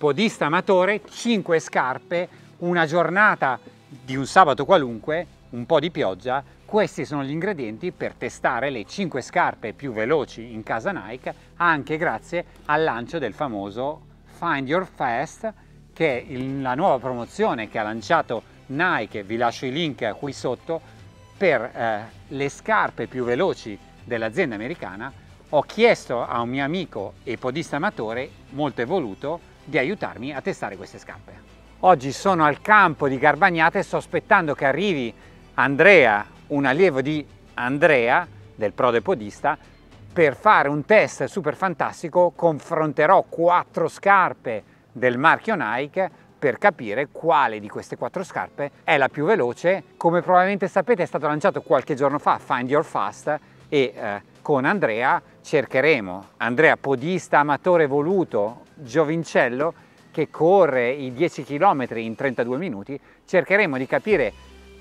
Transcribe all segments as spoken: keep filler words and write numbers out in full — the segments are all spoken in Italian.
podista amatore, cinque scarpe, una giornata di un sabato qualunque, un po' di pioggia. Questi sono gli ingredienti per testare le cinque scarpe più veloci in casa Nike, anche grazie al lancio del famoso Find Your Fast, che è il, la nuova promozione che ha lanciato Nike. Vi lascio i link qui sotto per eh, le scarpe più veloci dell'azienda americana. Ho chiesto a un mio amico e podista amatore molto evoluto di aiutarmi a testare queste scarpe. Oggi sono al campo di Garbagnate e sto aspettando che arrivi Andrea, un allievo di Andrea del Prode Podista, per fare un test super fantastico. Confronterò quattro scarpe del marchio Nike per capire quale di queste quattro scarpe è la più veloce. Come probabilmente sapete, è stato lanciato qualche giorno fa Find Your Fast e eh, con Andrea cercheremo, Andrea podista amatore voluto, giovincello, che corre i dieci chilometri in trentadue minuti, cercheremo di capire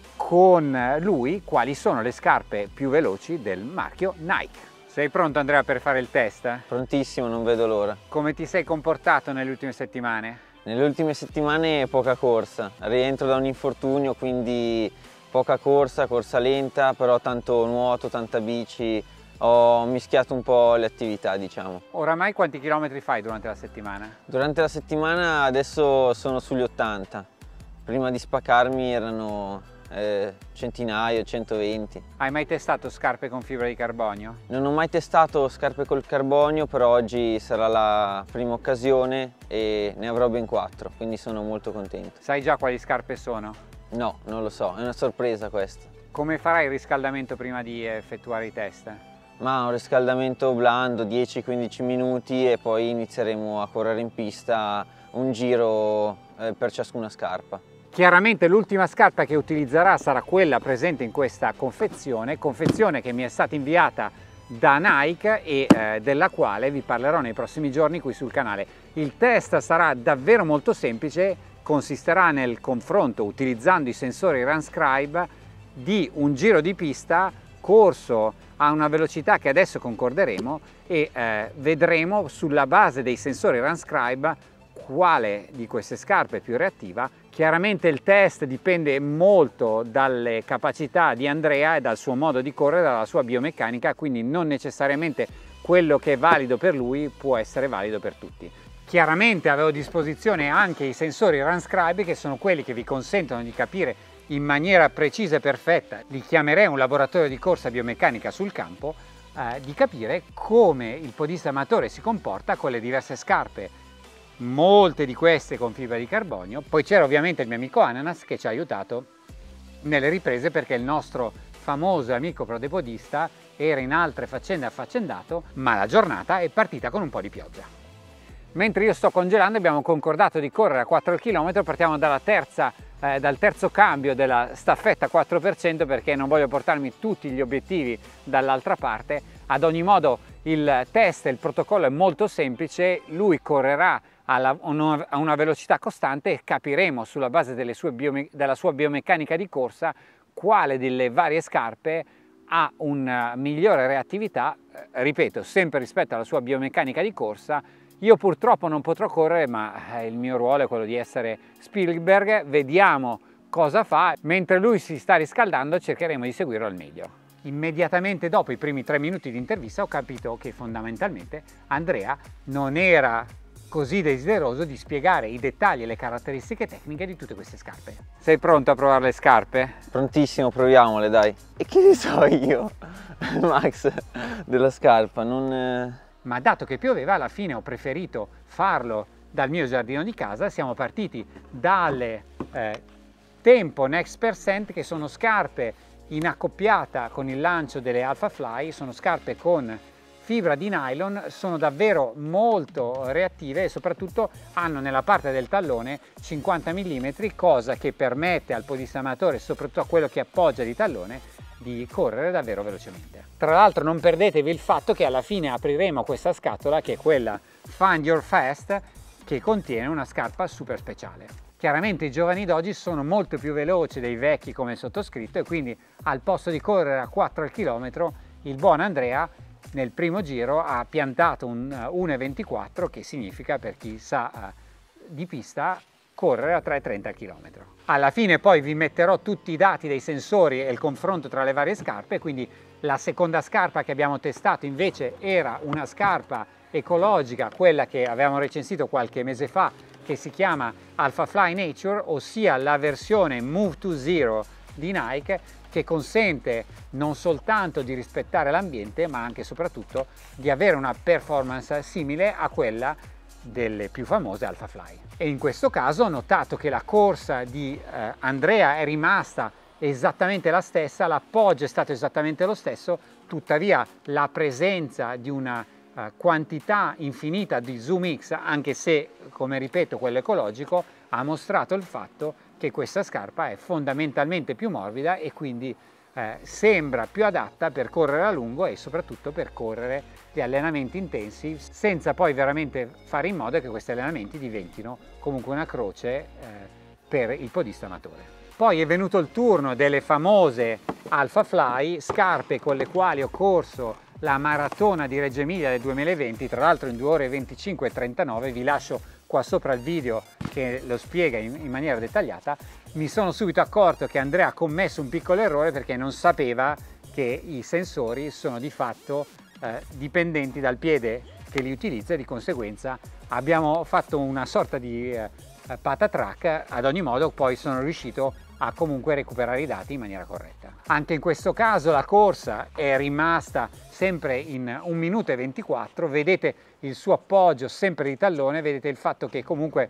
con lui quali sono le scarpe più veloci del marchio Nike. Sei pronto, Andrea, per fare il test? Prontissimo, non vedo l'ora. Come ti sei comportato nelle ultime settimane? Nelle ultime settimane poca corsa, rientro da un infortunio, quindi poca corsa, corsa lenta, però tanto nuoto, tanta bici, ho mischiato un po' le attività, diciamo. Oramai quanti chilometri fai durante la settimana? Durante la settimana adesso sono sugli ottanta, prima di spaccarmi erano eh, centinaio, centoventi. Hai mai testato scarpe con fibra di carbonio? Non ho mai testato scarpe col carbonio, però oggi sarà la prima occasione e ne avrò ben quattro, quindi sono molto contento. Sai già quali scarpe sono? No, non lo so, è una sorpresa questa. Come farai il riscaldamento prima di effettuare i test? Ma un riscaldamento blando, dieci quindici minuti, e poi inizieremo a correre in pista un giro eh, per ciascuna scarpa. Chiaramente l'ultima scarpa che utilizzerà sarà quella presente in questa confezione, confezione che mi è stata inviata da Nike e eh, della quale vi parlerò nei prossimi giorni qui sul canale. Il test sarà davvero molto semplice, consisterà nel confronto utilizzando i sensori Runscribe di un giro di pista corso a una velocità che adesso concorderemo e eh, vedremo sulla base dei sensori Runscribe quale di queste scarpe è più reattiva. Chiaramente il test dipende molto dalle capacità di Andrea e dal suo modo di correre, dalla sua biomeccanica, quindi non necessariamente quello che è valido per lui può essere valido per tutti. Chiaramente avevo a disposizione anche i sensori Runscribe, che sono quelli che vi consentono di capire in maniera precisa e perfetta, li chiamerei un laboratorio di corsa biomeccanica sul campo, eh, di capire come il podista amatore si comporta con le diverse scarpe, molte di queste con fibra di carbonio. Poi c'era ovviamente il mio amico Ananas che ci ha aiutato nelle riprese, perché il nostro famoso amico prodepodista era in altre faccende affaccendato, ma la giornata è partita con un po' di pioggia. Mentre io sto congelando abbiamo concordato di correre a quattro chilometri, partiamo dalla terza Eh, dal terzo cambio della staffetta quattro per cento, perché non voglio portarmi tutti gli obiettivi dall'altra parte. Ad ogni modo il test, il protocollo è molto semplice, lui correrà alla, a una velocità costante e capiremo sulla base delle sue biome, della sua biomeccanica di corsa quale delle varie scarpe ha una migliore reattività, eh, ripeto, sempre rispetto alla sua biomeccanica di corsa. Io purtroppo non potrò correre, ma il mio ruolo è quello di essere Spielberg, vediamo cosa fa. Mentre lui si sta riscaldando cercheremo di seguirlo al meglio. Immediatamente dopo i primi tre minuti di intervista ho capito che fondamentalmente Andrea non era così desideroso di spiegare i dettagli e le caratteristiche tecniche di tutte queste scarpe. Sei pronto a provare le scarpe? Prontissimo, proviamole, dai. E che ne so io, Max, della scarpa, non... Eh... Ma dato che pioveva, alla fine ho preferito farlo dal mio giardino di casa. Siamo partiti dalle eh, Tempo Next Percent, che sono scarpe in accoppiata con il lancio delle Alpha Fly, sono scarpe con fibra di nylon, sono davvero molto reattive e soprattutto hanno nella parte del tallone cinquanta millimetri, cosa che permette al podista amatore, soprattutto a quello che appoggia di tallone, di correre davvero velocemente. Tra l'altro non perdetevi il fatto che alla fine apriremo questa scatola, che è quella Find Your Fast, che contiene una scarpa super speciale. Chiaramente i giovani d'oggi sono molto più veloci dei vecchi come il sottoscritto, e quindi al posto di correre a quattro al chilometro il buon Andrea nel primo giro ha piantato un uno e ventiquattro, che significa, per chi sa di pista correre a tre virgola trenta al chilometro. Alla fine poi vi metterò tutti i dati dei sensori e il confronto tra le varie scarpe, quindi la seconda scarpa che abbiamo testato invece era una scarpa ecologica, quella che avevamo recensito qualche mese fa, che si chiama Alphafly Nature, ossia la versione Move to Zero di Nike, che consente non soltanto di rispettare l'ambiente ma anche e soprattutto di avere una performance simile a quella delle più famose Alphafly. E in questo caso ho notato che la corsa di eh, Andrea è rimasta esattamente la stessa, l'appoggio è stato esattamente lo stesso, tuttavia la presenza di una eh, quantità infinita di Zoom X, anche se, come ripeto, quello ecologico, ha mostrato il fatto che questa scarpa è fondamentalmente più morbida e quindi eh, sembra più adatta per correre a lungo e soprattutto per correre gli allenamenti intensi, senza poi veramente fare in modo che questi allenamenti diventino comunque una croce eh, per il podista amatore. Poi è venuto il turno delle famose Alphafly, scarpe con le quali ho corso la maratona di Reggio Emilia del duemilaventi, tra l'altro in due ore venticinque e trentanove, vi lascio qua sopra il video che lo spiega in, in maniera dettagliata. Mi sono subito accorto che Andrea ha commesso un piccolo errore perché non sapeva che i sensori sono di fatto eh, dipendenti dal piede che li utilizza e di conseguenza abbiamo fatto una sorta di eh, patatrack. Ad ogni modo poi sono riuscito a comunque recuperare i dati in maniera corretta. Anche in questo caso la corsa è rimasta sempre in un minuto e ventiquattro, vedete il suo appoggio sempre di tallone, vedete il fatto che comunque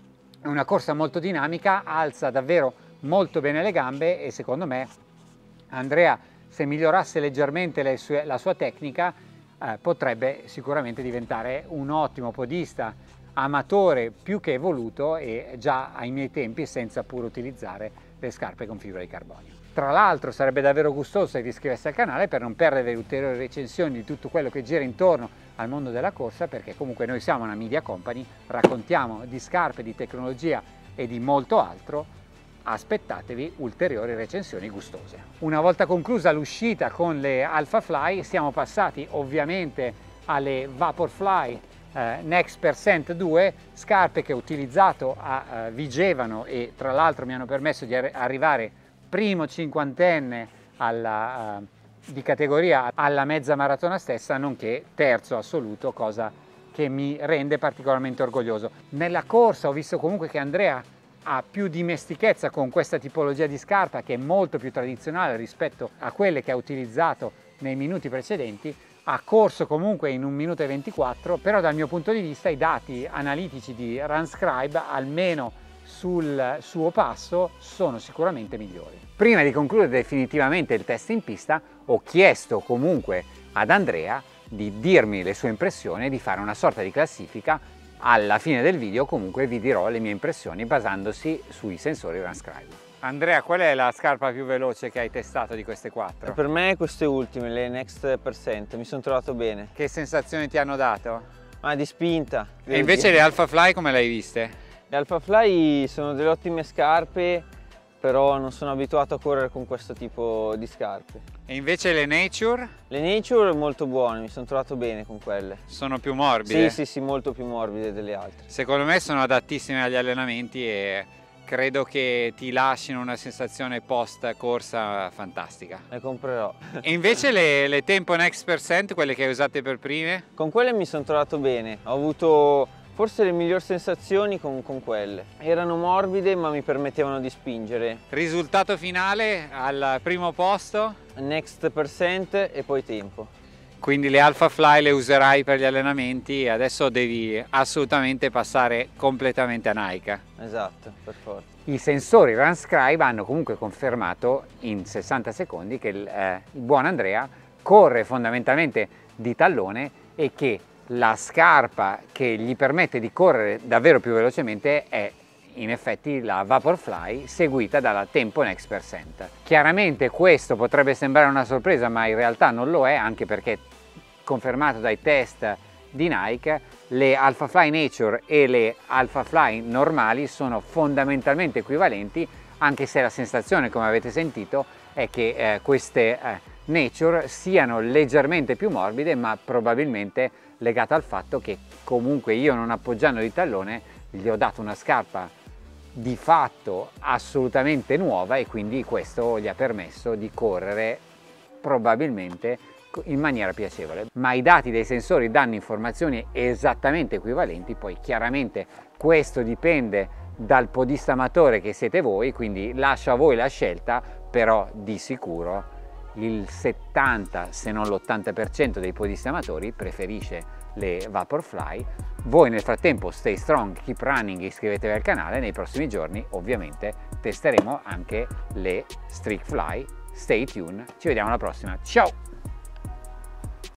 è una corsa molto dinamica, alza davvero molto bene le gambe e secondo me Andrea, se migliorasse leggermente le sue, la sua tecnica, eh, potrebbe sicuramente diventare un ottimo podista amatore più che evoluto e già ai miei tempi senza pur utilizzare le scarpe con fibra di carbonio. Tra l'altro sarebbe davvero gustoso se vi iscriveste al canale per non perdere le ulteriori recensioni di tutto quello che gira intorno al mondo della corsa, perché comunque noi siamo una media company, raccontiamo di scarpe, di tecnologia e di molto altro. Aspettatevi ulteriori recensioni gustose. Una volta conclusa l'uscita con le Alphafly siamo passati ovviamente alle Vaporfly eh, Next Percent due, scarpe che ho utilizzato a eh, Vigevano e tra l'altro mi hanno permesso di ar arrivare primo cinquantenne alla, uh, di categoria alla mezza maratona stessa, nonché terzo assoluto, cosa che mi rende particolarmente orgoglioso. Nella corsa ho visto comunque che Andrea ha più dimestichezza con questa tipologia di scarpa, che è molto più tradizionale rispetto a quelle che ha utilizzato nei minuti precedenti. Ha corso comunque in un minuto e ventiquattro, però dal mio punto di vista i dati analitici di Runscribe, almeno sul suo passo, sono sicuramente migliori. Prima di concludere definitivamente il test in pista, ho chiesto comunque ad Andrea di dirmi le sue impressioni e di fare una sorta di classifica. Alla fine del video comunque vi dirò le mie impressioni basandosi sui sensori Runscribe. Andrea, qual è la scarpa più veloce che hai testato di queste quattro? Per me queste ultime, le Next Percent, mi sono trovato bene. Che sensazioni ti hanno dato? Ah, di spinta. E invece le Alphafly come le hai viste? Le Alphafly sono delle ottime scarpe, però non sono abituato a correre con questo tipo di scarpe. E invece le Nature? Le Nature molto buone, mi sono trovato bene con quelle. Sono più morbide? Sì, sì, sì, molto più morbide delle altre. Secondo me sono adattissime agli allenamenti e credo che ti lasciano una sensazione post corsa fantastica. Le comprerò. E invece le, le Tempo Next Percent, quelle che hai usate per prime? Con quelle mi sono trovato bene, ho avuto forse le migliori sensazioni con, con quelle. Erano morbide ma mi permettevano di spingere. Risultato finale al primo posto? Next Percent e poi Tempo. Quindi le Alphafly le userai per gli allenamenti e adesso devi assolutamente passare completamente a Nike. Esatto, per forza. I sensori Runscribe hanno comunque confermato in sessanta secondi che il, eh, il buon Andrea corre fondamentalmente di tallone e che la scarpa che gli permette di correre davvero più velocemente è in effetti la Vaporfly, seguita dalla Tempo Next Percent. Chiaramente questo potrebbe sembrare una sorpresa, ma in realtà non lo è, anche perché confermato dai test di Nike, le Alphafly Nature e le Alphafly normali sono fondamentalmente equivalenti, anche se la sensazione, come avete sentito, è che eh, queste eh, Nature siano leggermente più morbide, ma probabilmente legata al fatto che comunque io, non appoggiando di tallone, gli ho dato una scarpa di fatto assolutamente nuova e quindi questo gli ha permesso di correre probabilmente in maniera piacevole. Ma i dati dei sensori danno informazioni esattamente equivalenti, poi chiaramente questo dipende dal podista amatore che siete voi, quindi lascio a voi la scelta, però di sicuro il settanta se non l'ottanta per cento dei podisti amatori preferisce le Vaporfly. Voi nel frattempo stay strong, keep running, iscrivetevi al canale, nei prossimi giorni ovviamente testeremo anche le Streakfly. Stay tuned, ci vediamo alla prossima, ciao!